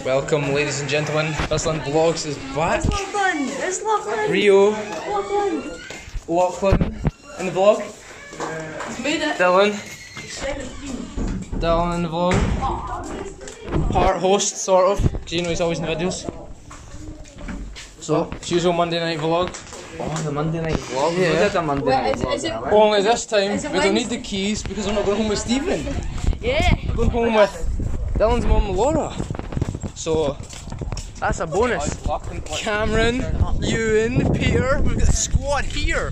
Welcome, ladies and gentlemen. Bustling Vlogs is back. It's Lachlan! It's Lachlan! Rio, Lachlan! Lachlan in the vlog. He's made it! Dylan, 17. Dylan in the vlog. Part host, sort of, because you know he's always in the videos. So, it's usual Monday night vlog. Oh, the Monday night vlog. Yeah. We did a Monday night Wait, vlog. is it- that way. Only this time, Is it we don't need Wednesday? the keys because I'm not going home with Stephen. Yeah! I'm going home with Dylan's mum, Laura. So, that's a bonus. Cameron, Ewan, Peter, we've got the squad here.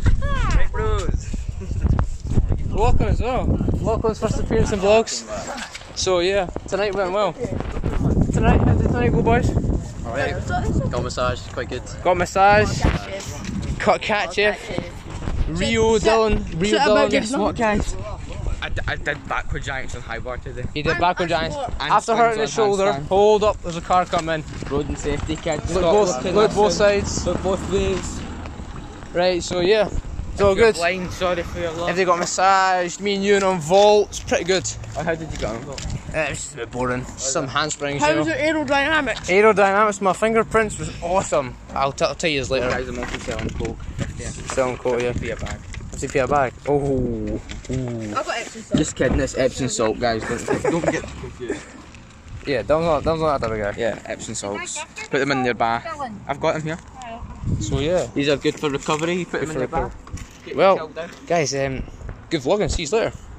Lachlan as well. Lachlan's first appearance in vlogs. So yeah, tonight went well. Tonight, how did tonight go, boys? Alright, got massage, quite good. Got massage, cut cat chef, Rio Dylan, Guess what guys? I did backward giants on high bar today. He did backward giants. And After hurting his slings on shoulder, handstand. hold up, there's a car coming. Road and safety kids. Look both sides. Look both ways. Right, so yeah, it's all good. Blind, sorry for your loss. If they got massaged, me and Ewan on vaults, pretty good. Oh, how did you go? It was just a bit boring. Some handsprings, How you was know. your aerodynamics? Aerodynamics, my fingerprints was awesome. I'll tell you later. Guys, I'm also selling coke. Selling coat, yeah. Be a bag. 50 a bag. Oh. I've got extra stuff. Just kidding, it's Epsom salt, guys. Don't get confused. Yeah, Dylan's not that type of guy. Yeah, Epsom salts. Put them in your bag. I've got them here. So yeah. These are good for recovery. You put them in your bag. Well, guys, good vlogging. See you later.